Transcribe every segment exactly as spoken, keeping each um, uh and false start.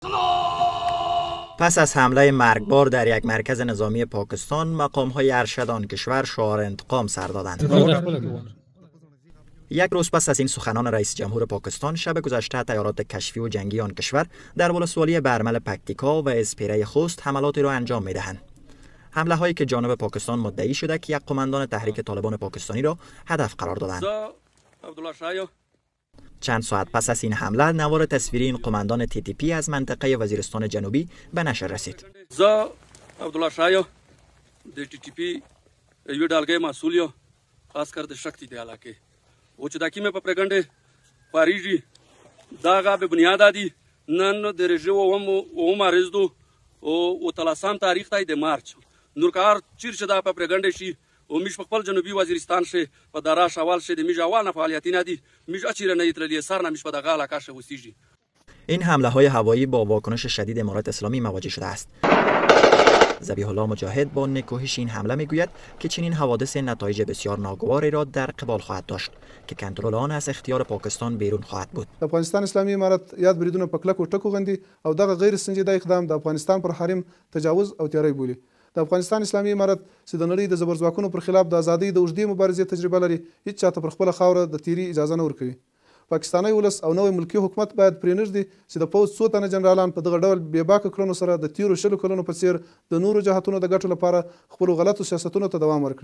پس از حمله مرگبار در یک مرکز نظامی پاکستان، مقام‌های ارشد آن کشور شعار انتقام سر دادند. یک روز پس از این سخنان رئیس جمهور پاکستان، شب گذشته تیارات کشفی و جنگی آن کشور در ولسوالی برمل پکتیکا و اسپیره خوست حملاتی را انجام می‌دهند. حمله هایی که جانب پاکستان مدعی شده که یک قماندان تحریک طالبان پاکستانی را هدف قرار دادند. چند ساعت پس از این حمله، نوار تصویری این قماندان تی تی پی از منطقه وزیرستان جنوبی به نشر رسید. زه عبدالله شایو د تی تی پی یو ډلګۍ مسؤل یم، خاص کر د شکتی د علاقې او چې د کیمه په پرګنډه پاریږي داغه به بنیاد دي نن د رژو و او مارز دو او تلاسام تاریخ تای د مارچ نورکار چیر شدا په پرګنډه شي او میش په خپل جنوبي وزیرستان شه په دارا شوال شه د میج اول فعالیتونه دي میج اچیر نه یترلی سر نه میش په دغه علاقه شه وسیږي. این حمله های هوایی با واکنش شدید امارات اسلامی مواجه شده است. ذبیح الله مجاهد با نکوهش این حمله میگوید که چنین حوادث نتایج بسیار ناگواری را در قبال خواهد داشت که کنترل آن از اختیار پاکستان بیرون خواهد بود. افغانستان اسلامی امارت یاد بریدونه په کلکو ټکو غندي او دغه غیر سنجیده اقدام د افغانستان پر حریم تجاوز او تیری بولي. د افغانستان اسلامی امارت چې د نړۍ د زبرځواکونو پر خلاف د ازادۍ د اوږدې مبارزې تجربه لري، هیڅ چاته پر خپل خاوره د تیری اجازه نه ورکوي. پاکستاني ولس او نوې ملکی حکومت باید پرېنږدي چې د پوځ څو تنه جنرالان په دغه ډول بېباکه کړنو سره د تیرو شلو کلونو په څیر د نورو جهاتونو د ګټو لپاره خپلو غلطو سیاستونو ته دوام ورکړي.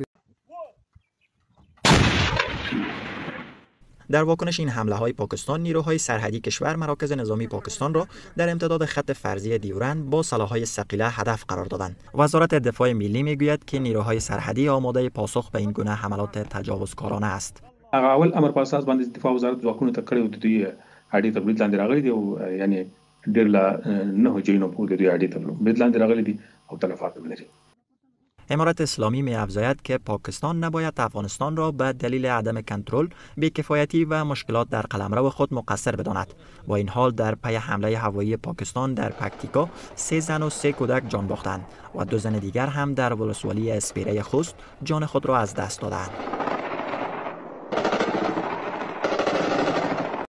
در واکنش این حمله های پاکستان، نیروهای سرحدی کشور مراکز نظامی پاکستان را در امتداد خط فرضی دیورند با سلاح‌های ثقیله هدف قرار دادند. وزارت دفاع ملی میگوید که نیروهای سرحدی آماده پاسخ به این گونه حملات تجاوزکارانه است. اول امر په اساس باندې دفاع وزارت ځواکونو ته کړی و د دوی اډې ته برید لاندې راغلي دي او یعنی ډېر لا نه جوړینو په دوی اډې ته برید لاندې راغلي دي او تلفات لري. امارات اسلامی می افزاید که پاکستان نباید افغانستان را به دلیل عدم کنترل، بی‌کفایتی و مشکلات در قلمرو خود مقصر بداند. با این حال در پی حمله هوایی پاکستان در پکتیکا سه زن و سه کودک جان باختند و دو زن دیگر هم در ولسوالی اسپیره خوست جان خود را از دست دادند.